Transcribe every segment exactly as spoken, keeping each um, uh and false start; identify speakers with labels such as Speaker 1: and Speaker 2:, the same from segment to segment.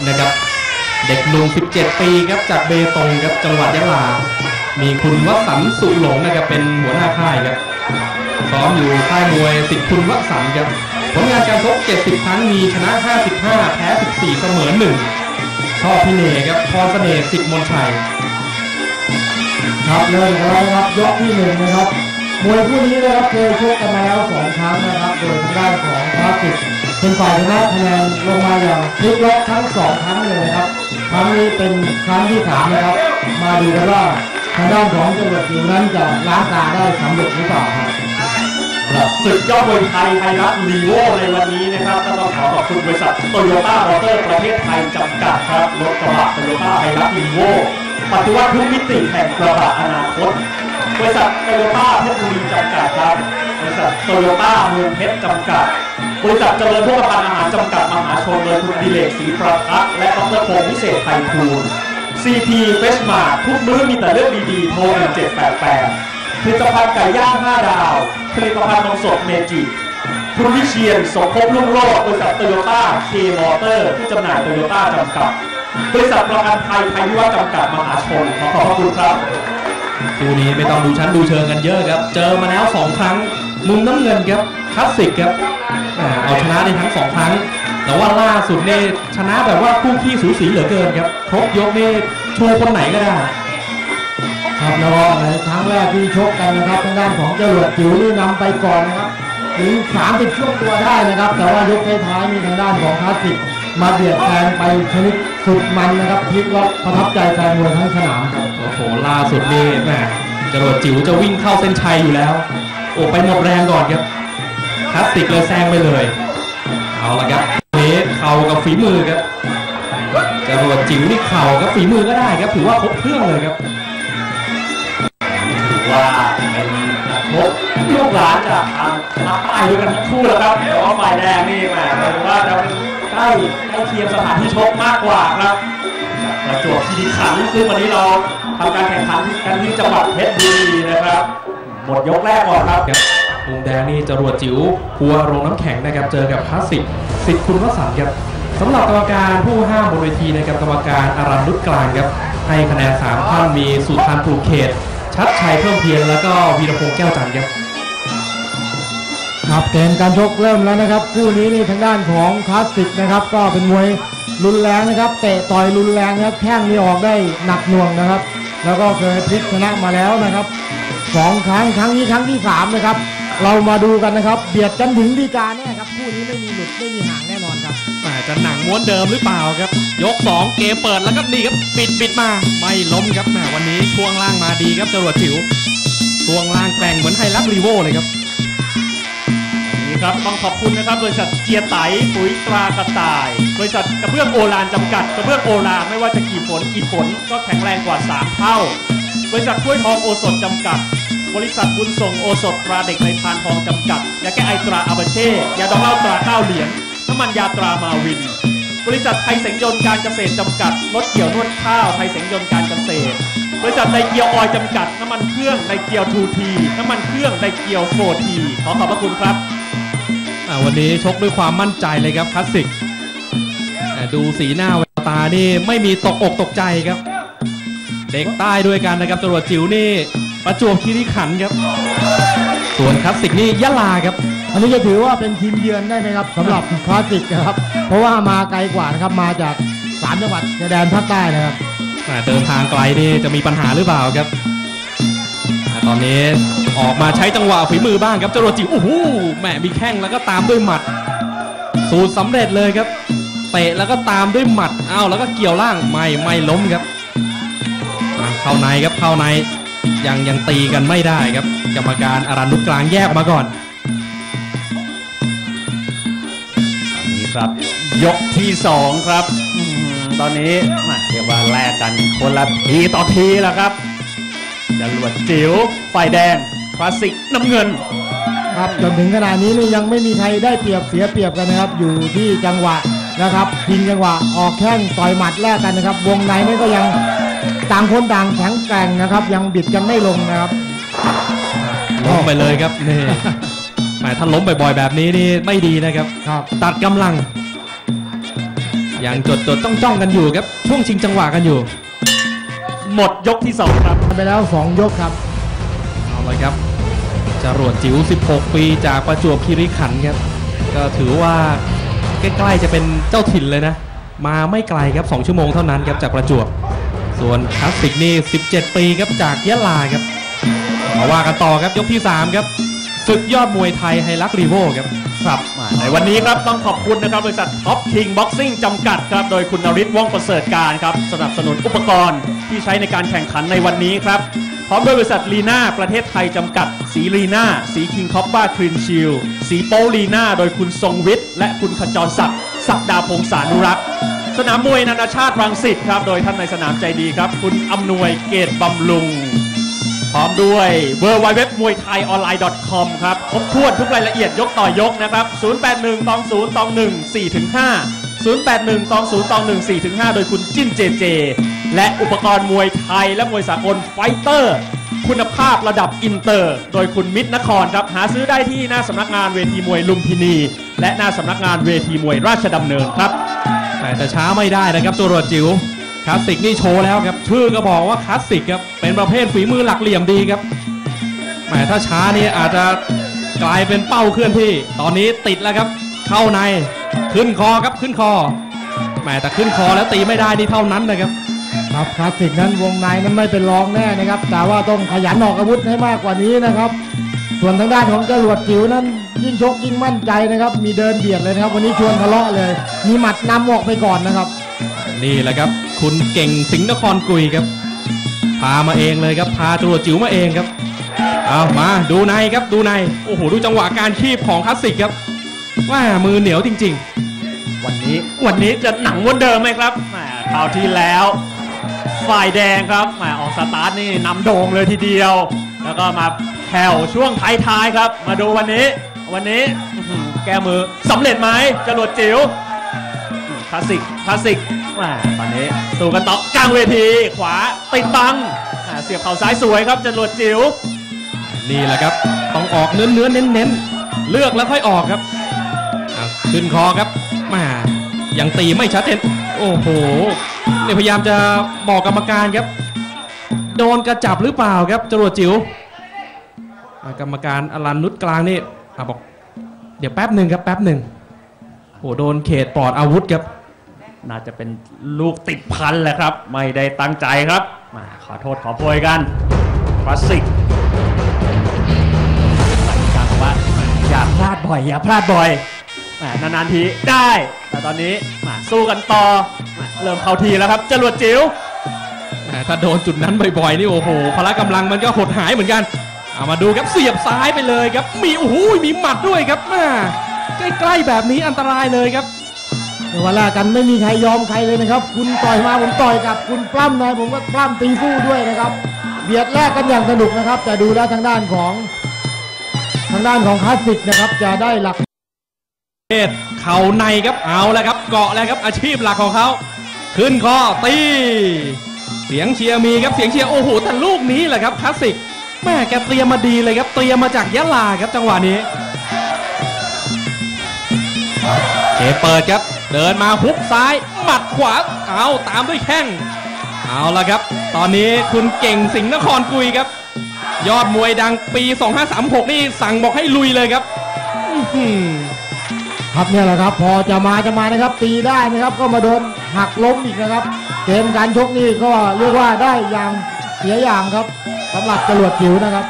Speaker 1: นะครับเด็กหนุ่มสิบเจ็ดปีครับจากเบตงครับจังหวัดยะลามีคุณวสันต์สุหลงนะครับเป็นหัวหน้าค่ายครับซ้อมอยู่ค่ายมวยสิทธิ์คุณวสันต์ครับผลงานการชกเจ็ดสิบครั้งมีชนะห้าสิบห้าแพ้สิบสี่เสมอหนึ่งชอบพิเนศครับพรเสน่ห์สิทธิ์มนชัย
Speaker 2: ครับเริ่มแล้วครับยกที่หนึ่งนะครับมวยคู่นี้นะครับเคยชกกันมาแล้วสองครั้งนะครับโดยทางด้านของคลาสสิกเป็นฝ่ายชนะคะแนนลงมาอย่างพลิกล็อกทั้งสองครั้งเลยนะครับครั้งนี้เป็นครั้งที่สามนะครับมาดูกันว่าทางด้านของจังหวัดจิ๋วนั้นจะล้างตาได้สำเร็จหรือเปล่าครับ
Speaker 3: ศึกยอดมวยไทยไทยรัฐลีโวในวันนี้นะครับก็ต้องขอขอบคุณบริษัทโตโยต้ามอเตอร์ประเทศไทยจำกัดครับรถกระบะโตโยต้าไทยรัฐลีโวปฏิวัติทุกมิติแห่งกระบะอนาคตบริษัทโตโยต้าเพชรบุรีจำกัดครับบริษัทโตโยต้าเมืองเพชรจำกัดบริษัทเจริญโภคภัณฑ์อาหารจำกัดมหาชนโดยคุณดิเลกศรีประทักษ์และดรพงษ์วิเศษไพฑูรย์ ซี ที เฟสมาร์ททุกมื้อมีแต่เรื่องดีๆโทรหนึ่งเจ็ดแปดแปดผลิตภัณฑ์ไก่ย่างห้าดาวผลิตภัณฑ์นมสดเมจิคุณวิเชียรสมภพรุ่งโรจน์บริษัทโตโยต้าเคมอเตอร์ผู้จำหน่ายโตโยต้าจำกัดบริษัทประกันภัยไทยวิวัฒน์จำกัดมหาชนขอขอบคุณครับ
Speaker 1: คู่นี้ไม่ต้องดูชั้นดูเชิงกันเยอะครับเจอมาแล้วสองครั้งมุมน้ำเงินครับคลาสสิกครับเอาชนะได้ทั้งสองครั้งแต่ว่าล่าสุดเนี่ยชนะแบบว่าคู่ขี้สูสีเหลือเกินครับครบยกนี่โชว์คนไหนก็ได้
Speaker 2: ครับแล้วก็ในครั้งแรกที่ชกกันนะครับทางด้านของจรวดจิ๋วนี่นำไปก่อนนะครับถึงสามสิบช่วงตัวได้นะครับแต่ว่ายกท้ายๆมีทางด้านของคลาสสิกมาเบียดแซงไปชนิดสุดมันนะครับพลิกล็อกประทับใจแฟนมวยทั้งสนามครับ
Speaker 1: โอ้โหล่าสุดนี่แหมจรวดจิ๋วจะวิ่งเข้าเส้นชัยอยู่แล้วโอ้ไปหมดแรงก่อนครับคลาสสิกเลยแซงไปเลยเอาละครับนี้เข่ากับฝีมือครับจรวดจิ๋วนี่เข่ากับฝีมือก็ได้ครับถือว่าครบเครื่องเลยครับ
Speaker 3: ถือว่าเป็นนักชกลูกหลานจากทางมาใต้ด้วยกันทั้งคู่แล้วครับแต่ว่าฝ่ายแดงนี่แหมถือว่าจะใกล้ใกล้เคียงสถานที่ชกมากกว่าครับประจวบคีรีขันธ์ซึ่งวันนี้เราทำการแข่งขันกันที่จังหวัดเพชรบุรีนะครับหมดยกแรกก่อนครับ
Speaker 1: มุมแดงนี่จรวดจิ๋วหัวโรงน้ำแข็งนะครับเจอกับคลาสสิกสิทธิ์คุณวสันต์ครับสำหรับกรรมการผู้ห้ามบนเวทีนะครับกรรมการอารันนุชกลางครับให้คะแนนสามท่านมีสุทันผูกเขตชัดชัยเพิ่มเพียรแล้วก็วีรพงษ์แก้วจันทร์ครับ
Speaker 2: ครับเกมการชกเริ่มแล้วนะครับคู่นี้นี่ทางด้านของคลาสสิกนะครับก็เป็นมวยรุนแรงนะครับเตะต่อยรุนแรงนะครับแข้งนี่ออกได้หนักหน่วงนะครับแล้วก็เคยพลิกชนะมาแล้วนะครับสองครั้งครั้งนี้ครั้งที่สามนะครับเรามาดูกันนะครับเบียดกันถึงฎีกาแน่ครับคู่นี้ไม่มีหลุดไม่มีห่างแน่นอนครับ
Speaker 1: จะหนังม้วนเดิมหรือเปล่าครับยกสองเกมเปิดแล้วก็นี่ครับปิดปิดมาไม่ล้มครับแหมวันนี้ช่วงล่างมาดีครับจรวดจิ๋วช่วงล่างแกร่งเหมือนไทยรัฐลีโวเลยครับ
Speaker 3: นี่ครับต้องขอบคุณนะครับบริษัทเจียไตปุ๋ยตรากระต่ายบริษัทกระเบื้องโอฬารจำกัดกระเบื้องโอฬารไม่ว่าจะกี่ฝนกี่ฝนก็แข็งแรงกว่าสามเท่าบริษัทกล้วยทองโอสถจำกัดบริษัทบุญส่งโอสถตราเด็กในพานทองจำกัดยาแก้ไอตราอาบาเช่ยาดองเหล้าตราเก้าเหรียญน้ำมันยาตรามาวินบริษัทไทยเสงยนต์การเกษตรจำกัดรถเกี่ยวนวดข้าวไทยเสงยนต์การเกษตรบริษัทไดเกียวออยล์จำกัดน้ำมันเครื่องไดเกียวทูทีน้ำมันเครื่องไดเกียวโฟทีขอขอบพระคุณครับ
Speaker 1: วันนี้ชกด้วยความมั่นใจเลยครับคลาสสิกดูสีหน้าแววตานี่ไม่มีตกอกตกใจครับเด็กใต้ด้วยกันนะครับจรวดจิ๋วนี่ประจวบคีรีขันธ์ครับส่วนคลาสสิกนี่ยะลาครับ
Speaker 2: อันนี้จะถือว่าเป็นทีมเยือนได้ไหมครับสำหรับคลาสสิกนะครับเพราะว่ามาไกลกว่านะครับมาจากสามจังหวัดชายแดนภาคใต้นะครับ
Speaker 1: เดินทางไกลนี่จะมีปัญหาหรือเปล่าครับตอนนี้ออกมาใช้จังหวะฝีมือบ้างครับจรวดจิ๋วโอ้โหแหมมีแข้งแล้วก็ตามด้วยหมัดสูตรสำเร็จเลยครับเตะแล้วก็ตามด้วยหมัดอ้าวแล้วก็เกี่ยวล่างไม่ไม่ล้มครับเข้าในครับเข้าในยังยังตีกันไม่ได้ครับกรรมการอารันนุชกลางแยกมาก่อน
Speaker 3: นี่ครับยกที่สองครับตอนนี้เรียกว่าแลกกันคนละทีต่อทีแล้วครับจรวดจิ๋วฝ่ายแดงคลาสสิกน้ำเงิน
Speaker 2: ครับจนถึงขนาดนี้นี่ยังไม่มีใครได้เปรียบเสียเปรียบกันนะครับอยู่ที่จังหวะนะครับพิงจังหวะออกแข้งต่อยหมัดแลกกันนะครับวงในนี่ก็ยังต่างคนต่างแข็งแกร่งนะครับยังบิดกันไม่ลงนะครับ
Speaker 1: ล้มไปเลยครับนี่หมายถ้าล้มบ่อยๆแบบนี้นี่ไม่ดีนะครับตัดกำลังยังจดจดจ้องจ้องกันอยู่ครับช่วงชิงจังหวะกันอยู่
Speaker 3: หมดยกที่สองครับ
Speaker 2: ไปแล้วสองยกครับ
Speaker 1: เอาเลยครับจรวดจิ๋วสิบหกปีจากประจวบคีรีขันธ์ครับก็ถือว่าใกล้ๆจะเป็นเจ้าถิ่นเลยนะมาไม่ไกลครับสองชั่วโมงเท่านั้นครับจากประจวบส่วนคลาสสิกนี่สิบเจ็ดปีครับจากยะลาครับมาว่ากันต่อครับยกที่สามครับศึกยอดมวยไทยไฮรักรีโวครับ
Speaker 3: ครับในวันนี้ครับต้องขอบคุณนะครับบริษัทท็อปคิงบ็อกซิ่งจำกัดครับโดยคุณนฤทธิ์ว่องประเสริฐการครับสนับสนุนอุปกรณ์ที่ใช้ในการแข่งขันในวันนี้ครับพร้อมด้วยบริษัทลีน่าประเทศไทยจำกัดสีลีน่าสีคิงคอปบ้าคลีนชิลสีโปลีน่าโดยคุณทรงวิทย์และคุณขจรศักดิ์ศักดาพงษานุรักษ์สนามมวยนานาชาติรังสิตครับโดยท่านในสนามใจดีครับคุณอำนวยเกตบำรุงพร้อมด้วย ดับเบิลยู ดับเบิลยู ดับเบิลยู ดอท มวยไทยออนไลน์ ดอท คอม ครับครบถ้วนทุกรายละเอียดยกต่อยกนะครับศูนย์ แปด หนึ่ง สอง ศูนย์ สอง หนึ่ง สี่ ห้า ศูนย์ แปด หนึ่ง สอง ศูนย์ สอง หนึ่ง สี่ ห้า โดยคุณจิ้นเจเจและอุปกรณ์มวยไทยและมวยสากลไฟเตอร์คุณภาพระดับอินเตอร์โดยคุณมิตรนครครับหาซื้อได้ที่หน้าสำนักงานเวทีมวยลุมพินีและหน้าสำนักงานเวทีมวยราชดำเนินครับ
Speaker 1: แต่ช้าไม่ได้นะครับจรวดจิ๋วคลาสสิกนี่โชว์แล้วครับชื่อก็บอกว่าคลาสสิกครับเป็นประเภทฝีมือหลักเหลี่ยมดีครับแหมถ้าช้านี่อาจจะกลายเป็นเป้าเคลื่อนที่ตอนนี้ติดแล้วครับเข้าในขึ้นคอครับขึ้นคอแหมแต่ขึ้นคอแล้วตีไม่ได้นี่เท่านั้นนะครับ
Speaker 2: ครับคลาสสิกนั้นวงในนั้นไม่เป็นรองแน่นะครับแต่ว่าต้องขยันออกอาวุธให้มากกว่านี้นะครับส่วนทางด้านของจรวดจิ๋วนั้นยิ่งชกยิ่งมั่นใจนะครับมีเดินเบียดเลยนะครับวันนี้ชวนทะเลาะเลยมีหมัดนำออกไปก่อนนะครับ
Speaker 1: นี่แหละครับคุณเก่งสิงห์นครกุยครับพามาเองเลยครับพาจรวดจิ๋วมาเองครับเอามาดูในครับดูในโอ้โหดูจังหวะการคีบของคลาสสิกครับว่ามือเหนียวจริง
Speaker 3: ๆวันนี้วันนี้จะหนังวนเดิมไหมครับแหมคราวที่แล้วฝ่ายแดงครับแหมออกสตาร์ทนี่นำโด่งเลยทีเดียวแล้วก็มาแผ่วช่วงท้ายๆครับมาดูวันนี้วันนี้แก้มือสำเร็จไหมจรวดจิ๋วคลาสสิกคลาสสิกตอนนี้สู้กันต่อกลางเวทีขวาติดบังเสียบเข่าซ้ายสวยครับจรวดจิ๋ว
Speaker 1: นี่แหละครับต้องออกเนื้อเนื้อเน้นเน้นเลือกแล้วค่อยออกครับขึ้นคอครับมายังตีไม่ชัดเจนโอ้โหเนี่ยพยายามจะบอกกรรมการครับโดนกระจับหรือเปล่าครับจรวดจิ๋วกรรมการอลันนุชกลางนี่บอกเดี๋ยวแป๊บหนึ่งครับแป๊บหนึ่งโอ้โดนเขตปลอดอาวุธครับ
Speaker 3: น่าจะเป็นลูกติดพันแหละครับไม่ได้ตั้งใจครับมาขอโทษขอโพยกันคลาสสิกหลังจากว่าอย่าพลาดบ่อยอย่าพลาดบ่อยนานๆทีได้แต่ตอนนี้มาสู้กันต่อเริ่มเข้าทีแล้วครับจรวดจิ๋ว
Speaker 1: ถ้าโดนจุดนั้นบ่อยๆนี่โอ้โหพละกำลังมันก็หดหายเหมือนกันเอามาดูครับเสียบซ้ายไปเลยครับมีโอ้โหมีหมัดด้วยครับมาใกล้ๆแบบนี้อันตรายเลยครับ
Speaker 2: เวลากันไม่มีใครยอมใครเลยนะครับคุณต่อยมาผมต่อยกับคุณปล้ำนะผมก็ปล้ำตีสู้ด้วยนะครับเบียดแรกกันอย่างสนุกนะครับจะดูแล้วทางด้านของทางด้านของคลาสสิกนะครับจะได้หลัก
Speaker 1: เอเข่าในครับเอาแล้วครับเกาะแล้วครับอาชีพหลักของเขาขึ้นคอตีเสียงเชียร์มีครับเสียงเชียร์โอ้โหแต่ลูกนี้แหละครับคลาสสิกแม่แกเตรียมมาดีเลยครับเตรียมมาจากยะลาครับจังหวะนี้เอเปิดครับเดินมาฮุกซ้ายหมัดขวาเอาตามด้วยแข้งเอาละครับตอนนี้คุณเก่งสิงห์นครกุยครับยอดมวยดังปีสองห้าสามหกนี่สั่งบอกให้ลุยเลยครับ
Speaker 2: ครับเนี่ยแหละครับพอจะมาจะมานะครับตีได้นะครับก็มาโดนหักล้มอีกนะครับเกมการชกนี่ก็เรียกว่าได้อย่างเสียอย่างครับสำหรับจรวดจิ๋วนะครับ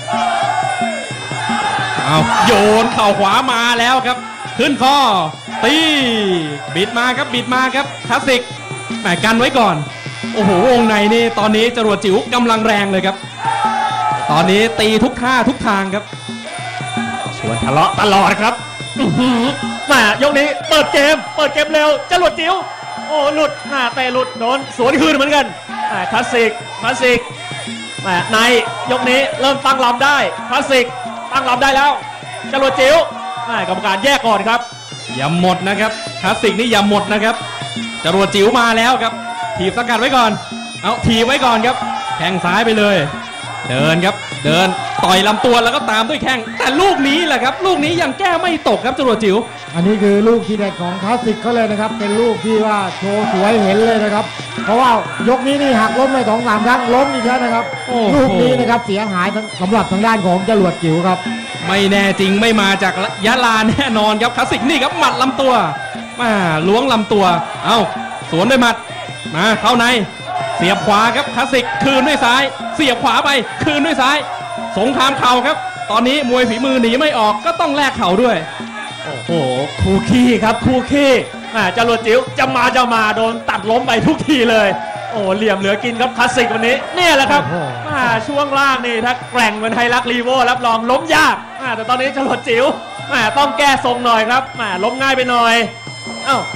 Speaker 1: เอาโยนเข่าขวามาแล้วครับขึ้นคอตีบิดมาครับบิดมาครับคลาสสิกแหมกันไว้ก่อนโอ้โหวงในนี่ตอนนี้จรวดจิ๋วกำลังแรงเลยครับตอนนี้ตีทุกท่าทุกทางครับ
Speaker 3: ชวนทะเลาะตลอดครับมายกนี้เปิดเกมเปิดเกมเร็วจรวดจิ๋วโอ้หลุดหน้าเตะหลุดโดนสวนคืนเหมือนกันคลาสสิกคลาสสิกในยกนี้เริ่มตั้งลำได้คลาสสิกตั้งลำได้แล้วจรวดจิ๋วกรรมการแยกก่อนครับ
Speaker 1: อย่าหมดนะครับคลาสสิกนี่อย่าหมดนะครับจรวดจิ๋วมาแล้วครับถีบสกัดไว้ก่อนเอาถีบไว้ก่อนครับแข้งซ้ายไปเลยเดินครับเดินต่อยลำตัวแล้วก็ตามด้วยแข้งแต่ลูกนี้แหละครับลูกนี้ยังแก้ไม่ตกครับจรวดจิ๋ว
Speaker 2: อันนี้คือลูกที่เด็ดของคลาสสิกเขาเลยนะครับเป็นลูกที่ว่าโชว์สวยเห็นเลยนะครับเพราะว่ายกนี้นี่หักล้มไปสองสามครั้งล้มอีกแล้วนะครับลูกนี้นะครับเสียหายสำหรับทางด้านของจรวดจิ๋วครับ
Speaker 1: ไม่แน่จริงไม่มาจากยะลาแน่นอนครับคลาสสิกนี่ครับหมัดลำตัวมาล้วงลำตัวเอ้าสวนด้วยหมัดมาเข้าในเสียบขวาครับคลาสสิกคืนด้วยซ้ายเสียบขวาไปคืนด้วยซ้ายสงครามเข่าครับตอนนี้มวยฝีมือหนีไม่ออกก็ต้องแลกเข่าด้วย
Speaker 3: โอ้โหคู่ขี้ครับคู่ขี้จรวดจิ๋วจะมาจะมาโดนตัดล้มไปทุกทีเลยโอ้เหลี่ยมเหลือกินครับคลาสสิกวันนี้เนี่ยแหละครับช่วงล่างนี่ถ้าแกร่งเหมือนไฮรักลีโวรับรองล้มยากแต่ตอนนี้จรวดจิ๋วต้องแก้ทรงหน่อยครับล้มง่ายไปหน่อยเอ้า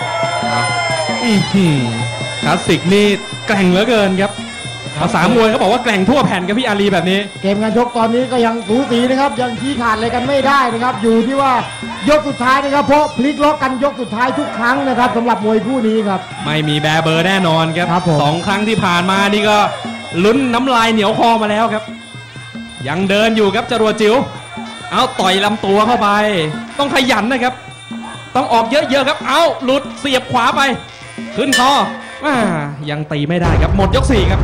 Speaker 1: คลาสสิกนี่แกร่งเหลือเกินครับภาษามวยเขาบอกว่าแกร่งทั่วแผ่นกับพี่อาลีแบบนี้
Speaker 2: เกมการชกตอนนี้ก็ยังสูสีนะครับยังชี้ขาดอะไรกันไม่ได้นะครับอยู่ที่ว่ายกสุดท้ายนะครับเพราะพลิกล็อกกันยกสุดท้ายทุกครั้งนะครับสำหรับมวยคู่นี้ครับ
Speaker 1: ไม่มีแบเบอร์แน่นอนครับสองครั้งที่ผ่านมานี่ก็ลุ้นน้ำลายเหนียวคอมาแล้วครับยังเดินอยู่ครับจรวดจิ๋วเอาต่อยลำตัวเข้าไปต้องขยันนะครับต้องออกเยอะๆครับเอาหลุดเสียบขวาไปขึ้นคออ่ายังตีไม่ได้ครับหมดยกสี่ครับ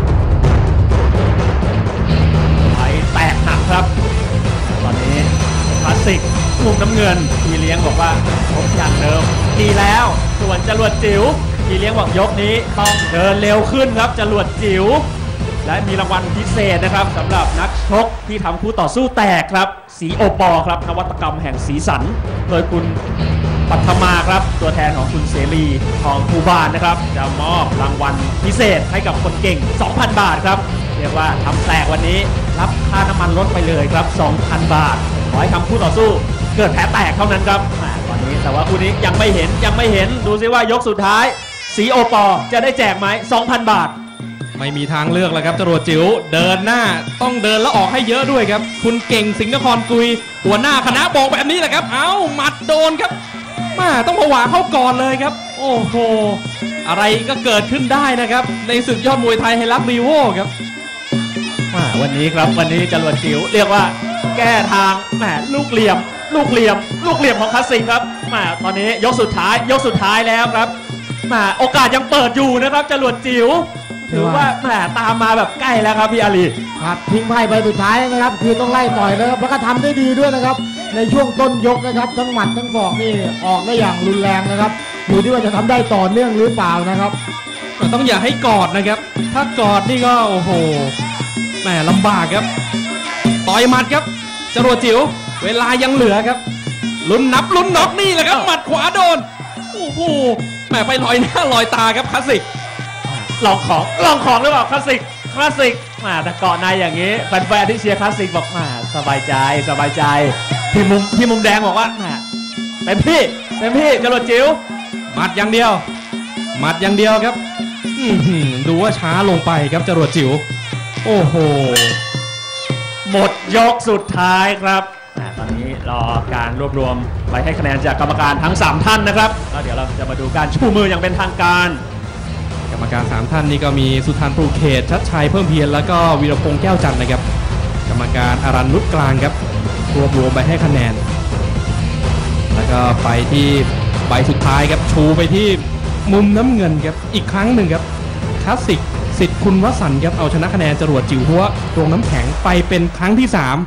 Speaker 3: ไปแตกหนักครับตอนนี้คลาสสิกมุมน้ำเงินพี่เลี้ยงบอกว่าชกอย่างเดิมดีแล้วส่วนจรวดจิ๋วพี่เลี้ยงบอกยกนี้ต้องเดินเร็วขึ้นครับจรวดจิ๋วและมีรางวัลพิเศษนะครับสำหรับนักชกที่ทำคู่ต่อสู้แตกครับสีโอปอครับนวัตกรรมแห่งสีสันโดยคุณปัทมาครับตัวแทนของคุณเสรีทองภูบาลนะครับจะมอบรางวัลพิเศษให้กับคนเก่ง สองพัน บาทครับเรียกว่าทำแตกวันนี้รับค่าน้ำมันลดไปเลยครับ สองพัน บาทขอให้ทำคู่ต่อสู้เกิดแผลแตกเท่านั้นครับตอนนี้แต่ว่าคู่นี้ยังไม่เห็นยังไม่เห็นดูซิว่ายกสุดท้ายสีโอปอจะได้แจกไหม สองพัน บาท
Speaker 1: ไม่มีทางเลือกแล้วครับจรวดจิ๋วเดินหน้าต้องเดินแล้วออกให้เยอะด้วยครับคุณเก่งสิงห์นครกุยหัวหน้าคณะบอกแบบนี้แหละครับเอ้าหมัดโดนครับมาต้องผวาเข้าก่อนเลยครับโอ้โหอะไรก็เกิดขึ้นได้นะครับในศึกยอดมวยไทยไฮรักรีโวครับ
Speaker 3: วันนี้ครับวันนี้จรวดจิ๋วเรียกว่าแก้ทางแหมลูกเหลี่ยมลูกเหลี่ยมลูกเหลี่ยมของคลาสสิกครับแหมตอนนี้ยกสุดท้ายยกสุดท้ายแล้วครับแหมโอกาสยังเปิดอยู่นะครับจรวดจิ๋วถือว่าแหมตามมาแบบใกล้แล้วครับพี่อาลี
Speaker 2: ครับทิ้งไพ่ใบสุดท้ายนะครับคือต้องไล่ต่อยนะครับแล้วก็ทำได้ดีด้วยนะครับในช่วงต้นยกนะครับทั้งหมัดทั้งศอกนี่ออกได้อย่างรุนแรงนะครับอยู่ที่ว่าจะทำได้ต่อเนื่องหรือเปล่านะครับ
Speaker 1: ต้องอย่าให้กอดนะครับถ้ากอดนี่ก็โอ้โหแหมลำบากครับต่อยหมัดครับจรวดจิ๋วเวลายังเหลือครับลุ้นนับลุ้นน็อกนี่แหละครับหมัดขวาโดนโอ้โหแหมไปลอยหน้าลอยตาครับคลาสสิก
Speaker 3: ลองของลองของหรือเปล่าคลาสสิกคลาสสิกมาแต่เกาะในอย่างนี้แฟนๆที่เชียร์คลาสสิกบอกมาสบายใจสบายใจที่มุมที่มุมแดงบอกว่าเต็มพี่เต็มพี่จรวดจิ๋ว
Speaker 1: หมัดอย่างเดียวหมัดอย่างเดียวครับดูว่าช้าลงไปครับจรวดจิ๋วโอ้โห
Speaker 3: หมดยกสุดท้ายครับตอนนี้รอการรวบรวมไปให้คะแนนจากกรรมการทั้งสามท่านนะครับแล้วเดี๋ยวเราจะมาดูการชูมืออย่างเป็นทางการ
Speaker 1: กรรมการสามท่านนี้ก็มีสุธันต์ปลูกเขตชัดชัยเพิ่มเพียรแล้วก็วีรพงษ์แก้วจันทร์นะครับกรรมการอารันนุชกลางครับรวบรวมไปให้คะแนนแล้วก็ไปที่ใบสุดท้ายครับชูไปที่มุมน้ำเงินครับอีกครั้งหนึ่งครับคลาสสิกสิทธิ์คุณวสันต์ครับเอาชนะคะแนนจรวดจิ๋วหัวโรงน้ำแข็งไปเป็นครั้งที่สาม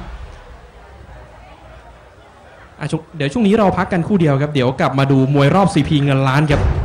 Speaker 1: เดี๋ยวช่วงนี้เราพักกันคู่เดียวครับเดี๋ยวกลับมาดูมวยรอบ ซี พี เงินล้านครับ